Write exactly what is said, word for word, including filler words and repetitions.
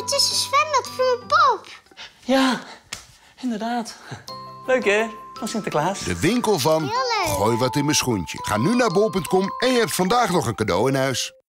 het is een zwembad voor mijn pop. Ja, inderdaad. Leuk, hè? Van Sinterklaas. De winkel van Heel leuk. Gooi wat in mijn schoentje. Ga nu naar bol punt com en je hebt vandaag nog een cadeau in huis.